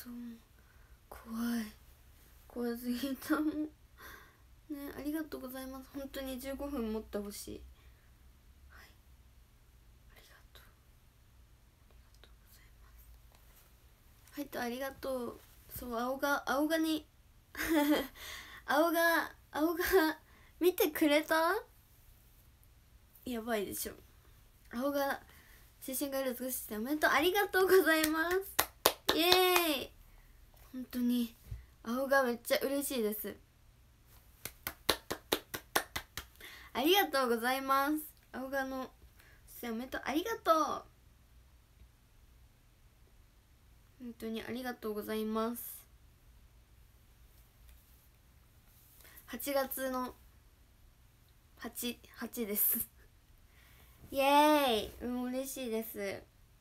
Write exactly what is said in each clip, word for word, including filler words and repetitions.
そう怖い怖すぎたもんね。ありがとうございます。本当にじゅうごふん持ってほしい。はい、ありがとうありがとうございます。はいとありがとう。そう青が青がに青が青が見てくれた。やばいでしょ。青が写真がある美しさおめでとう。ありがとうございます。イエーイ。本当に青がめっちゃ嬉しいです。ありがとうございます。青がの写真おめでとう。ありがとう。本当にありがとうございます。はちがつのはち、はちですイエーイ。うん嬉しいです。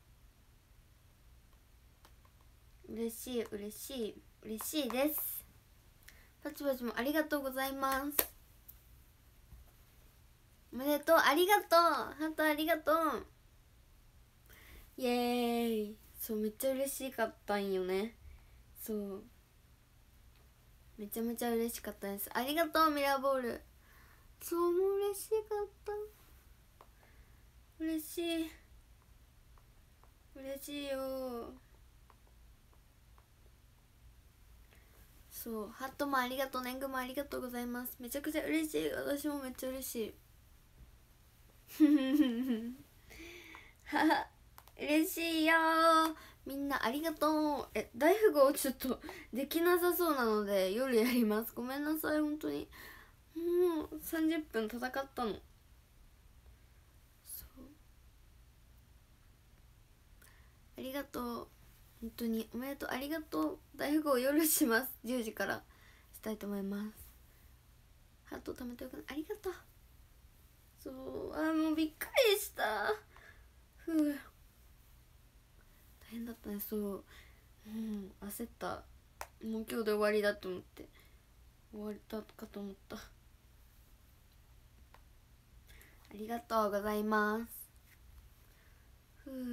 嬉しい嬉しい嬉しいです。パチパチもありがとうございます。おめでとう。ありがとう。ハートありがとう。イエーイ。そうめっちゃ嬉しかったんよね。そうめちゃめちゃ嬉しかったです。ありがとうミラーボール。そうもう嬉しかった。嬉しい嬉しいよ。そうハットもありがとう。年貢もありがとうございます。めちゃくちゃ嬉しい。私もめっちゃ嬉しいはは嬉しいよ。みんなありがとう。え大富豪ちょっとできなさそうなので夜やります。ごめんなさい。本当にもうさんじゅっぷん戦ったの。そうありがとう。本当におめでとう。ありがとう。大富豪夜します。じゅうじからしたいと思います。ハート貯めておくのありがとう。そうあもうびっくりした。ふう大変だったね。そううん焦った。もう今日で終わりだと思って終わったかと思った。ありがとうございます。ふう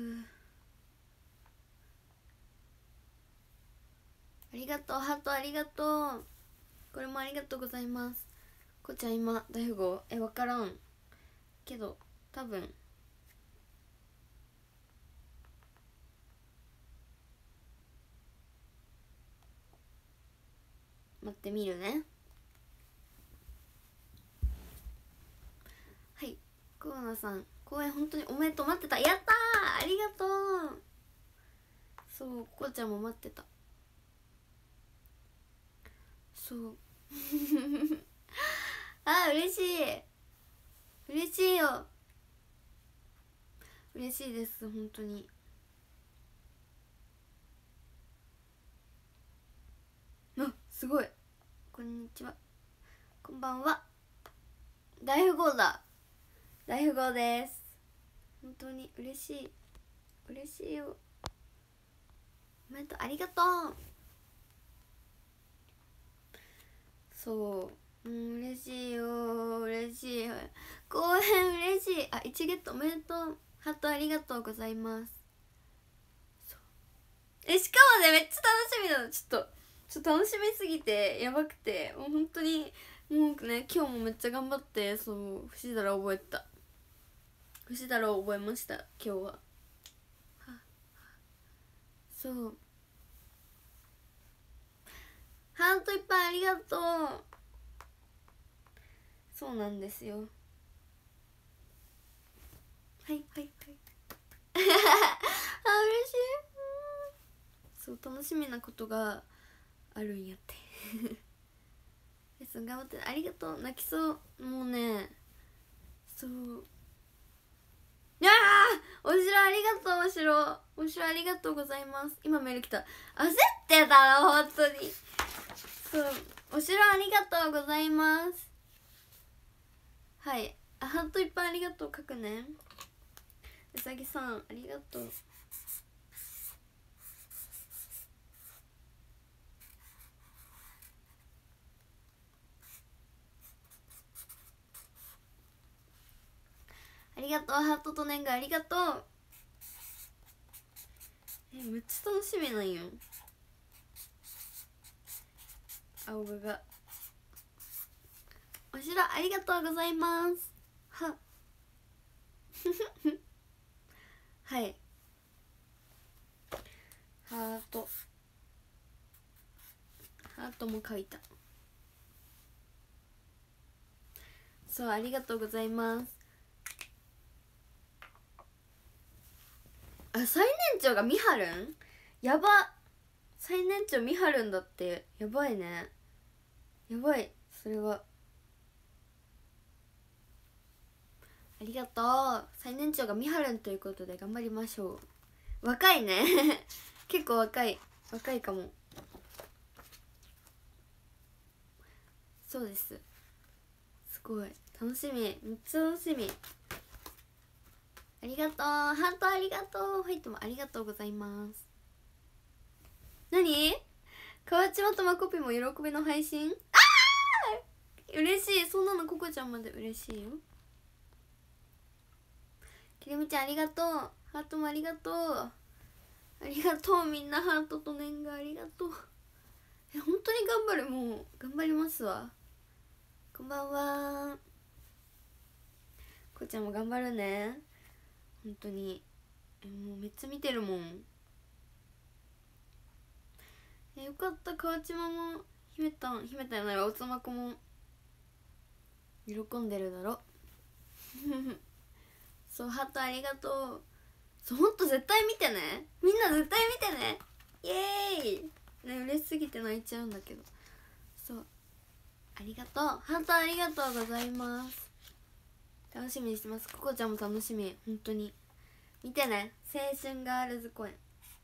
ありがとう。ハートありがとう。これもありがとうございます。こちゃん今大富豪え分からんけど多分待ってみるね。はいコウナさん公演本当におめでとう。待ってた。やったーありがとう。そうこうちゃんも待ってた。そうあー嬉しい嬉しいよ。嬉しいです本当に。あすごい。こんにちはこんばんは。大富豪だ。大富豪です。本当に嬉しい嬉しいよ。おめでとう。ありがとう。そううん嬉しいよ嬉しい。公演嬉しい。あいちゲットおめでとう。ハートありがとうございます。えしかもねめっちゃ楽しみなの。ちょっとちょっと楽しみすぎてやばくてもう本当にもうね今日もめっちゃ頑張ってそう節だら覚えた。節だら覚えました今日は。はそうハートいっぱいありがとう。そうなんですよ。はいはいはいあ嬉しいそう楽しみなことがあるんやってレッスン頑張ってありがとう。泣きそうもうねそういやーお城ありがとう。お城お城ありがとうございます。今メール来た。焦ってたの本当に。そうお城ありがとうございます。はいあハートいっぱいありがとう書くね。うさぎさんありがとう。ありがとう。ハートと年賀ありがとう。えめっちゃ楽しみなんよ。 青ががおしろありがとうございますははいハートハートも書いた。そうありがとうございます。あ最年長がみはるんやば最年長みはるんだってやばいねやばいそれはありがとう最年長がみはるんということで頑張りましょう。若いね結構若い若いかも。そうですすごい楽しみめっちゃ楽しみ。ありがとうハートありがとうファイトもありがとうございます。何河内まとまコピも喜びの配信あー嬉しいそんなのココちゃんまで嬉しいよ。きりみちゃんありがとうハートもありがとうありがとうみんなハートと念がありがとう。え本当に頑張るもう頑張りますわ。こんばんはこちゃんも頑張るね本当にえもうめっちゃ見てるもん。えよかった河内まも姫たん姫たんやならおつまこも喜んでるだろそうハートありがとう。そうほんと絶対見てねみんな絶対見てねイエーイね嬉しすぎて泣いちゃうんだけどそうありがとうハートありがとうございます。楽しみにしてます。ココちゃんも楽しみ本当に見てね青春ガールズ公演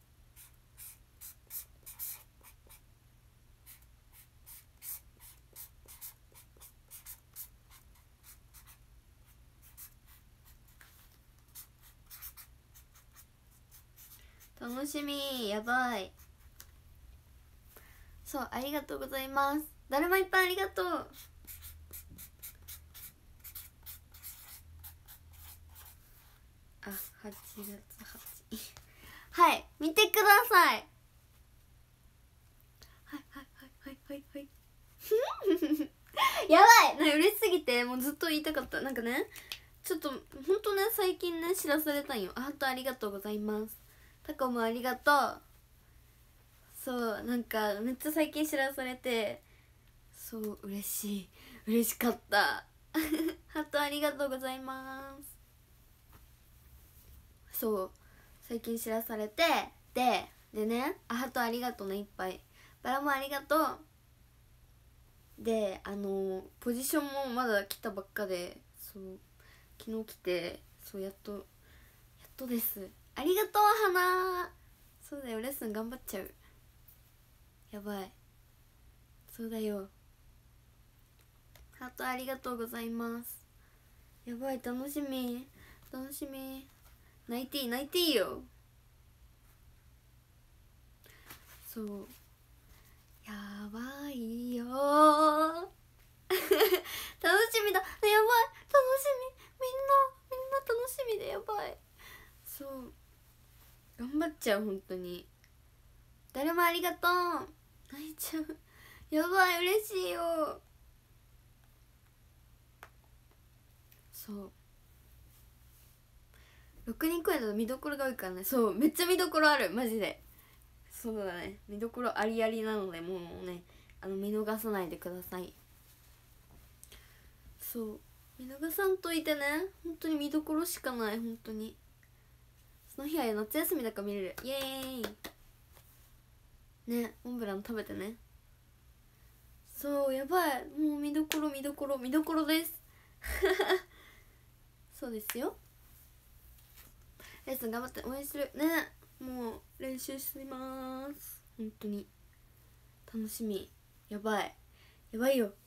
楽しみやばい。そうありがとうございます。だるまいっぱいありがとう。あはちがつはちはい見てくださいはいはいはいはいはいはいやばいな嬉しすぎてもうずっと言いたかった。なんかねちょっとほんとね最近ね知らされたんよ。あほんとありがとうございます。タコもありがとう。そうなんかめっちゃ最近知らされてそう嬉しい嬉しかったハートありがとうございます。そう最近知らされてででねあハートありがとうねいっぱいバラもありがとうであのポジションもまだ来たばっかでそう昨日来てそうやっとやっとですありがとう花そうだよレッスン頑張っちゃうやばいそうだよハートありがとうございます。やばい楽しみ楽しみ泣いていい泣いていいよそうやばいよ楽しみだやばい楽しみみんなみんな楽しみでやばいそう頑張っちゃう本当に誰もありがとう泣いちゃうやばい嬉しいよそうろくにん公演だと見どころが多いからねそうめっちゃ見どころあるマジでそうだね見どころありありなのでもうねあの見逃さないでください。そう見逃さんといてね本当に見どころしかない本当にその日は夏休みだから見れるイエーイねモンブラン食べてねそうやばいもう見どころ見どころ見どころですそうですよレッスン頑張って応援するねもう練習してまーす本当に楽しみやばいやばいよ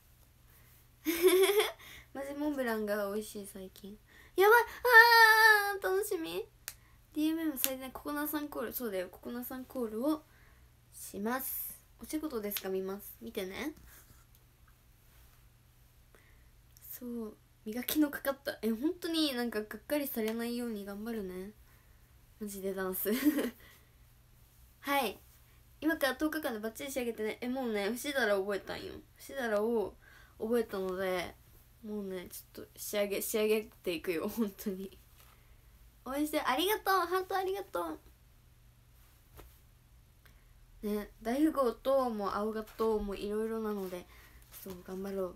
マジモンブランが美味しい最近やばいあー楽しみ ディーエムエム 最大ココナさんコールそうだよココナさんコールをします。お仕事ですか見ます見てねそう磨きのかかったえ本当になんかがっかりされないように頑張るねマジでダンスはい今からとおかかんでバッチリ仕上げてね。えもうね節だら覚えたんよ。節だらを覚えたので、もうねちょっと仕上げ仕上げていくよ本当に。応援してありがとう、ハートありがとうね。大富豪ともう青ガともいろいろなので、そう頑張ろう。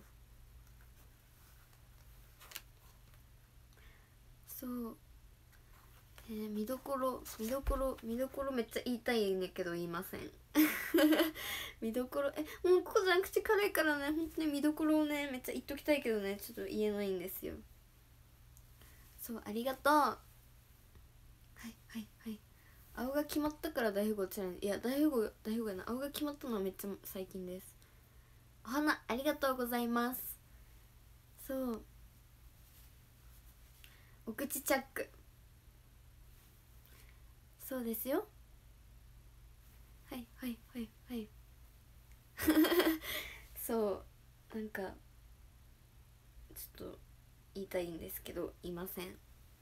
そう、えー、見どころ見どころ見どころめっちゃ言いたいんだけど言いません見どころ、えもうここじゃん口軽いからね、ほんとに見どころをねめっちゃ言っときたいけどね、ちょっと言えないんですよ。そうありがとう。はいはいはい。青が決まったから大富豪チャレンジ。いや大富豪大富豪やな、青が決まったのはめっちゃ最近です。お花ありがとうございます。そうお口チャック、そうですよ。はいはいはいはいそうなんかちょっと言いたいんですけど言いません。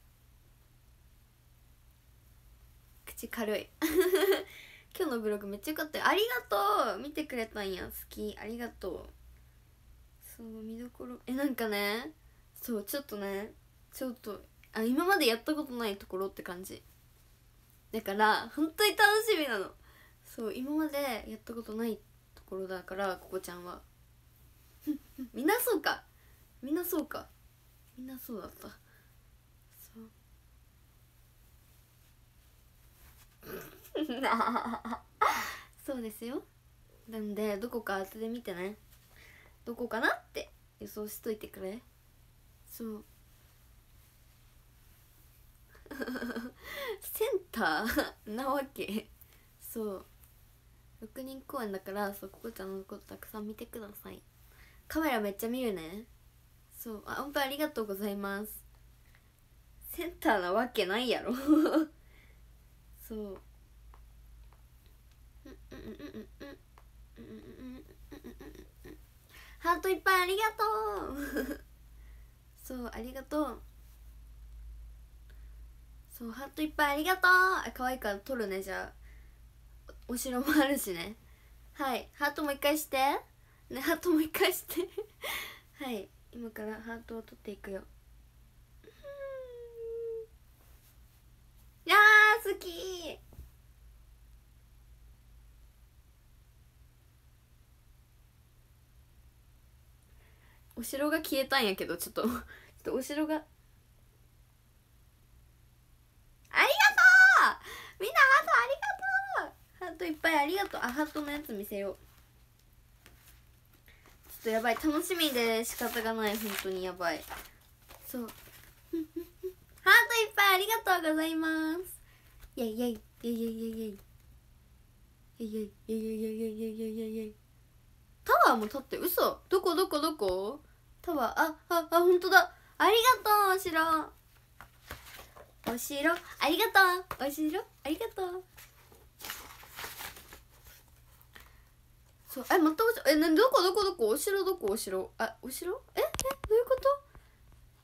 口軽い今日のブログめっちゃよかったよ。ありがとう、見てくれたんや、好き、ありがとう。そう見どころ、えなんかね、そうちょっとねちょっとあ今までやったことないところって感じだから本当に楽しみなの。そう今までやったことないところだから、ここちゃんはみんなそうかみんなそうかみんなそうだった。そうそうですよ。なんでどこか後で見てね、どこかなって予想しといてくれ。そうセンターなわけ。そうろくにん公演だから、そうここちゃんのことたくさん見てください。カメラめっちゃ見るね。そうあ本当ありがとうございます。センターなわけないやろそうハートいっぱいありがとうそうありがとう。そうハートいっぱいありがとう。あ可愛いから撮るね。じゃあお城もあるしね。はいハートもう一回してね、ハートもう一回してはい今からハートを撮っていくよ。いやー好き。お城が消えたんやけど、ちょっとちょっとお城がありがとうみんなハートありがとう。ハートいっぱいありがとう。あハートのやつ見せよう。ちょっとやばい、楽しみで仕方がない、本当にやばい。そうハートいっぱいありがとうございます。イェイイェイイェイイェイイェイイェイイェイイェイイェイイェイイェイイェイイェイイェイイェイ。タワーも立って、嘘、どこどこどこタワー、あああ本当だ。ありがとうお城、お城ありがとう、お城ありがとう。そうえまたお城、えなどこどこどこお城どこお城、あお城ええどういうこと。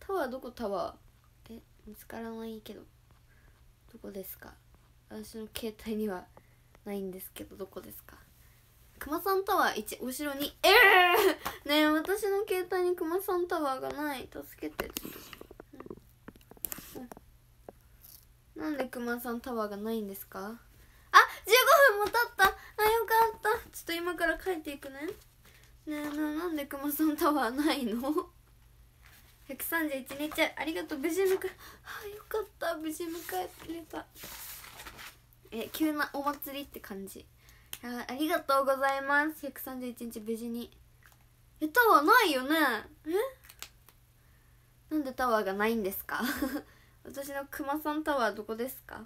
タワーどこタワー、え見つからないけどどこですか。私の携帯にはないんですけどどこですか。熊さんタワーいち、お城に、ええー、ねえ私の携帯に熊さんタワーがない、助けてちょっと、うんうん、なんで熊さんタワーがないんですか。あじゅうごふんも経った。あよかった。ちょっと今から帰っていくね。ねえななんで熊さんタワーないのひゃくさんじゅういちにちありがとう。無事迎え、あよかった、無事迎えれた。え急なお祭りって感じ。あありがとうございます。ひゃくさんじゅういちにち無事に。えタワーないよね。えなんでタワーがないんですか私のくまさんタワーどこですか。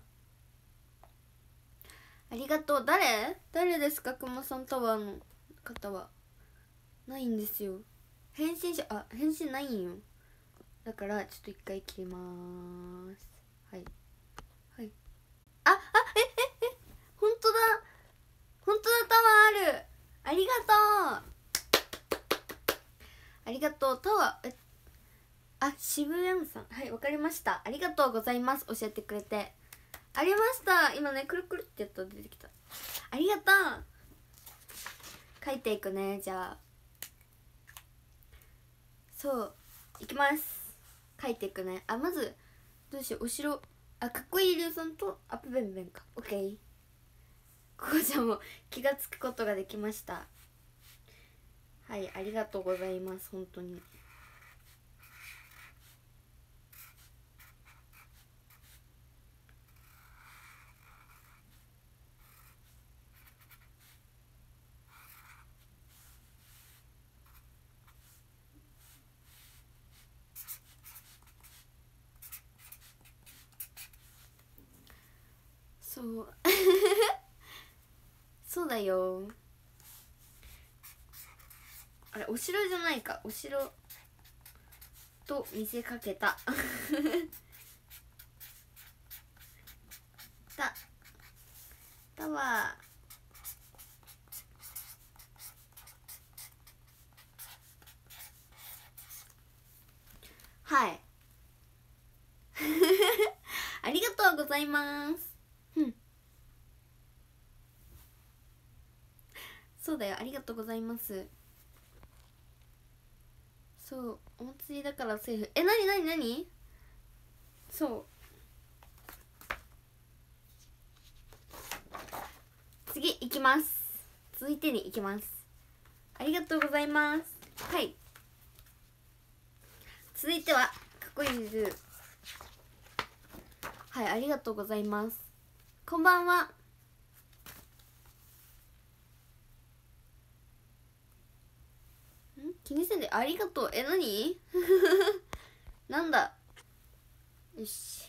ありがとう。誰誰ですか。くまさんタワーの方はないんですよ。返信者あ返信ないんよ。だからちょっと一回切りまーす。はいはいああえええ本当だ本当だ、タワーある。ありがとうありがとう。タワーえあ渋谷さん、はいわかりました。ありがとうございます。教えてくれてありました。今ねくるくるってやったら出てきた。 ありがとう。書いていくね。じゃあそういきます。書いていくね。あ、まずどうしよう。後ろ、あ、かっこいいりゅうさんとアップベンベンか。オッケー。ここちゃんも気がつくことができました。はい、ありがとうございます。本当にそうそうだよ。あれお城じゃないか。お城と見せかけたたたわはいありがとうございます。うんそうだよ、ありがとうございます。そうお祭りだからセーフ。え、なになになに。そう次いきます。続いてに行きます。ありがとうございます。はい、続いてはかっこいいルー。はい、ありがとうございます。こんばんは。ん気にせんで。ありがとう。え、なになんだ。よし、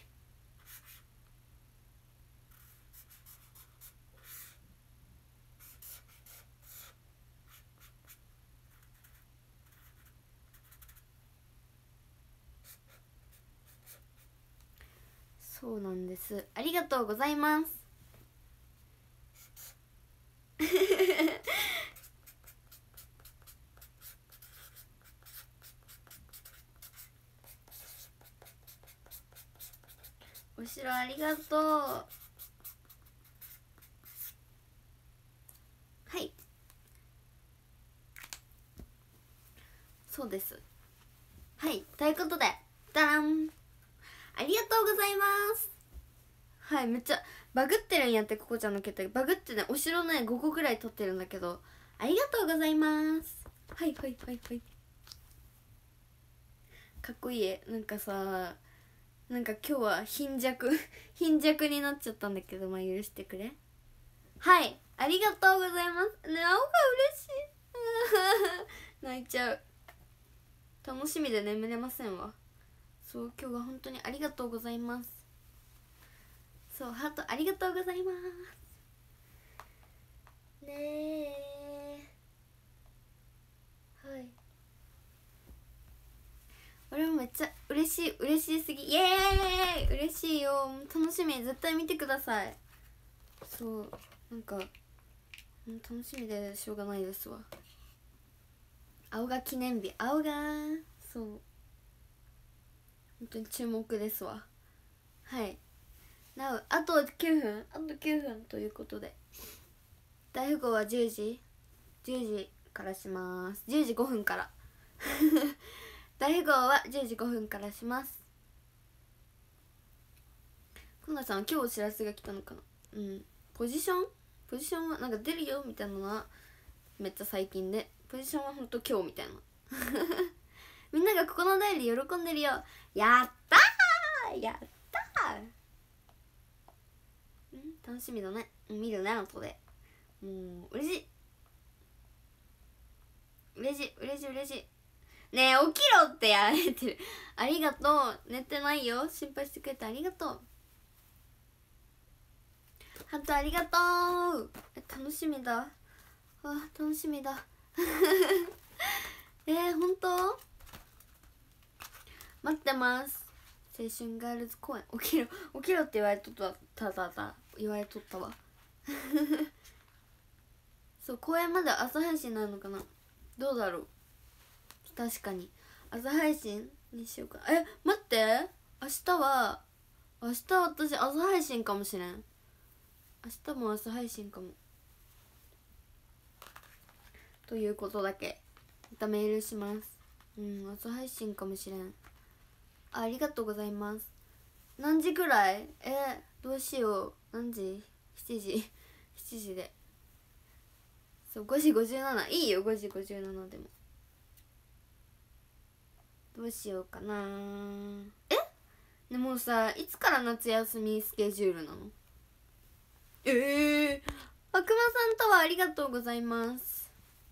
そうなんです。ありがとうございますお城ありがとう。はい、そうです。はい、ということでダラン、ありがとうございます。はい、めっちゃバグってるんやって。ここちゃんの携帯バグってね。お城ねごこくらい撮ってるんだけど、ありがとうございます。はいはいはいはい、かっこいい。なんかさ、なんか今日は貧弱貧弱になっちゃったんだけど、まあ許してくれ。はい、ありがとうございますね。青が嬉しい泣いちゃう。楽しみで眠れませんわ。そう今日は本当にありがとうございます。そうハートありがとうございますねえ。はい、俺もめっちゃ嬉しい。嬉しすぎ。イエーイ、嬉しいよ。楽しみ。絶対見てください。そうなんか楽しみでしょうがないですわ。青が記念日、青がそう本当に注目ですわ。はいなおあときゅうふん、あときゅうふんということで、大富豪はじゅうじじゅうじからします。じゅうじごふんから大富豪はじゅうじごふんからします。今野さんは今日お知らせが来たのかな。うん、ポジションポジションはなんか出るよみたいなのはめっちゃ最近で、ポジションはほんと今日みたいなみんながここの代で喜んでるよ。やったーやったー。ん楽しみだね。見るね後で。もう嬉しい嬉しい嬉しい嬉しい。ねえ起きろってやられてるありがとう。寝てないよ。心配してくれてありがとう。ハントありがとう。楽しみだ。あ楽しみだえー、ほんと待ってます。青春ガールズ公園。起きろ起きろって言われとったただた言われとったわそう公園まで朝配信なのかな。どうだろう。確かに朝配信にしようか。え待って、明日は明日私朝配信かもしれん。明日も朝配信かも。 ということだけまたメールします。うん、朝配信かもしれん。あ、ありがとうございます。何時ぐらい？えー、どうしよう。何時？ しち 時しちじで、そう、ごじごじゅうなな。いいよ、ごじごじゅうななでも。どうしようかな。えでもさ、いつから夏休みスケジュールなの？ええー、あくまさんタワーありがとうございます。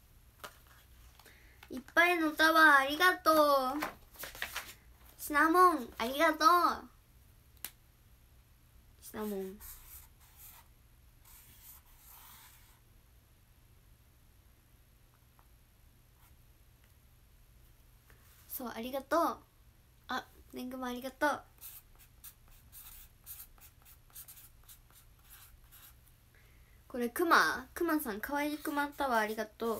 いっぱいのタワーありがとう。シナモンありがとう。シナモンそう、ありがとう。あ、レングもありがとう。これクマクマさん、かわいいクマタワーありがとう。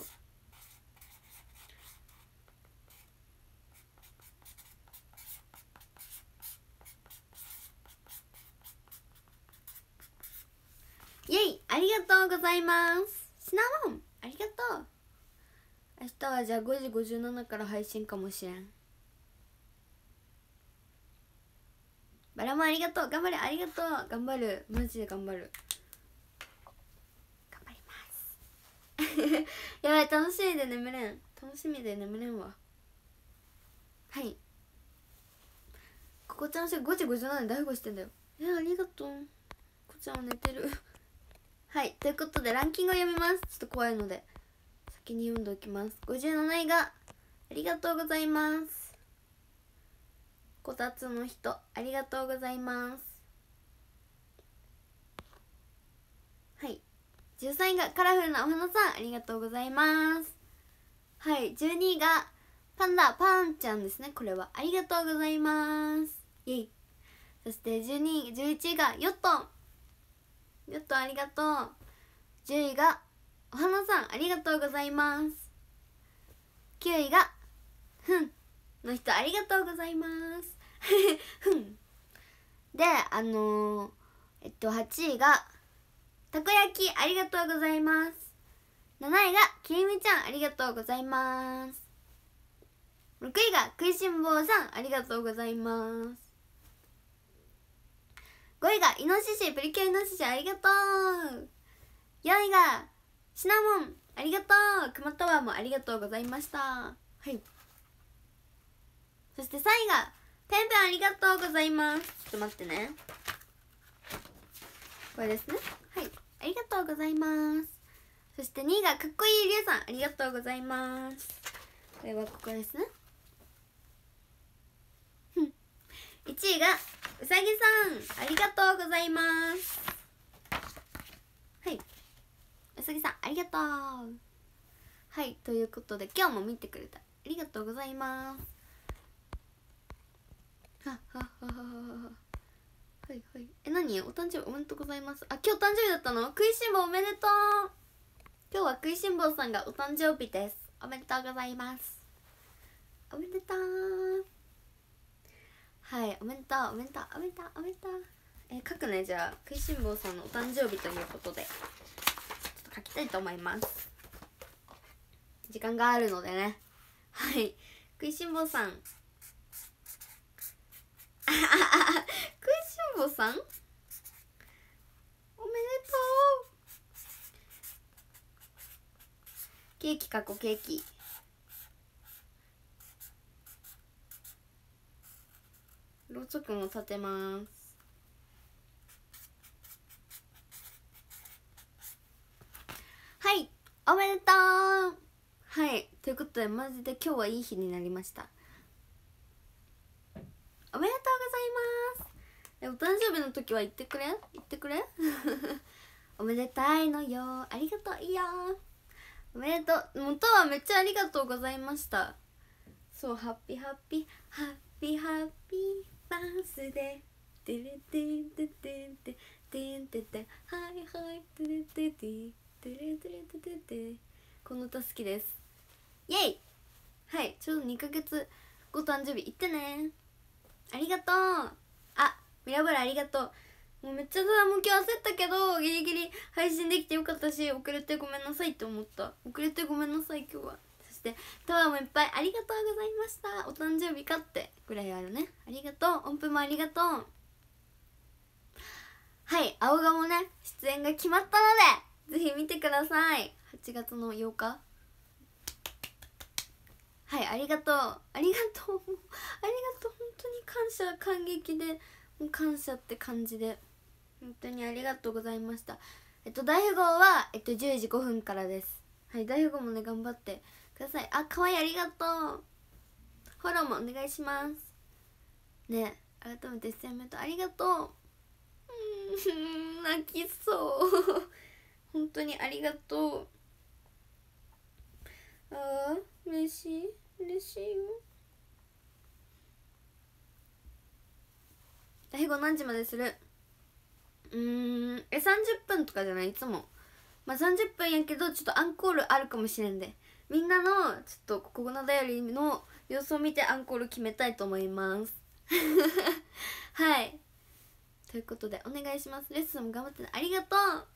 イェイ、ありがとうございます。シナモンありがとう。明日はじゃあごじごじゅうななから配信かもしれん。バラもありがとう。頑張れ、ありがとう。頑張る、マジで頑張る。頑張りますやばい、楽しみで眠れん。楽しみで眠れんわ。はい、ここちゃんしごじごじゅうななで大富豪してんだよ。え、ありがとう。こちゃんは寝てるはい、ということでランキングを読みます。ちょっと怖いので先に読んでおきます。ごじゅうなないがありがとうございます。こたつの人ありがとうございます。はい、じゅうさんいがカラフルなお花さんありがとうございます。はい、じゅうにいがパンダパンちゃんですね。これはありがとうございます。イェイ。そしてじゅうにいじゅういちいがヨットンヨットンありがとう。じゅういがお花さんありがとうございます。きゅういがふんの人ありがとうございますふんで、あのー、えっとはちいがたこ焼きありがとうございます。なないがきりみちゃんありがとうございます。ろくいが食いしん坊さんありがとうございます。ごいがイノシシプリキュアイノシシありがとう。よんいがシナモンありがとう。クマタワーもありがとうございました。はい、そしてさんいがペンペンありがとうございます。ちょっと待ってね、これですね。はい、ありがとうございます。そしてにいがかっこいいりゅうさんありがとうございます。これはここですね。いちいがうさぎさんありがとうございます。はい、うさぎさんありがとう。はい、ということで今日も見てくれたありがとうございます。はっはっはっはっは。はいはい。え、何？お誕生日おめでとうございます。あ、今日誕生日だったの？食いしん坊おめでとう。今日は食いしん坊さんがお誕生日です。おめでとうございます。おめでとう。はい、おめでとうおめでとうおめでとうおめでとう。えー、書くね。じゃあ食いしん坊さんのお誕生日ということでちょっと書きたいと思います。時間があるのでね。はい、食いしん坊さんあははは食いしん坊さんおめでとう。ケーキかこケーキ。ろうそくも立てます。はい、おめでとう。はい、ということでマジで今日はいい日になりました。おめでとうございます。え、お誕生日の時は言ってくれ言ってくれおめでたいのよ。ありがとう。いいよ。おめでとう。元はめっちゃありがとうございました。そう、ハッピーハッピーハッピーハッピーバースデーテレテンテテンテテンテテはいはいテレテテテレテレテテテ。この歌好きです。イェイ。はい、ちょうどにかげつご誕生日行ってね。ありがとう。あ、ミラブラありがとう。 もうめっちゃただもう今日焦ったけどギリギリ配信できてよかったし、遅れてごめんなさいって思った。遅れてごめんなさい今日は。そしてタワーもいっぱいありがとうございました。お誕生日かってぐらいあるね。ありがとう。音符もありがとう。はい、青鴨もね出演が決まったのでぜひ見てください。はちがつのようか。はい、ありがとうありがとうありがとう。本当に感謝感激で、もう感謝って感じで本当にありがとうございました。えっと大富豪は、えっと、じゅうじごふんからです。はい、大富豪もね頑張ってください。あ、かわいい、ありがとう。フォローもお願いしますね。改めて出演メントありがとう。うーん泣きそう本当にありがとう。あー嬉しい嬉しいよ。大富豪何時までする？うーんえさんじゅっぷんとかじゃない？いつもまあさんじゅっぷんやけどちょっとアンコールあるかもしれんで、みんなのちょっとここのだよりの様子を見てアンコール決めたいと思いますはいということでお願いします。レッスンも頑張ってね。ありがとう。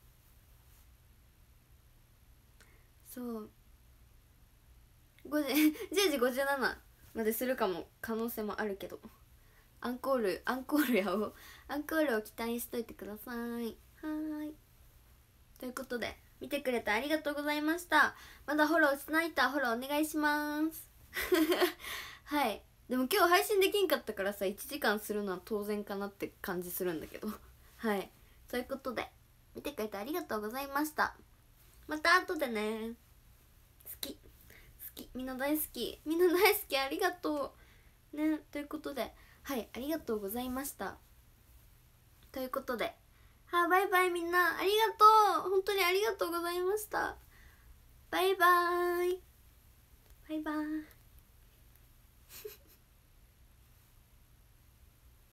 そうごじじゅうじごじゅうななまでするかも可能性もあるけど、アンコールアンコールやをアンコールを期待しといてください。はーいということで見てくれてありがとうございました。まだフォローしてない人はフォローお願いしますはいでも今日配信できんかったからさいちじかんするのは当然かなって感じするんだけどはいということで見てくれてありがとうございました。また後でね。好き好きみんな大好きみんな大好きありがとうね。ということではいありがとうございました。ということではあバイバイみんなありがとう。本当にありがとうございました。バイバーイバイバーイ。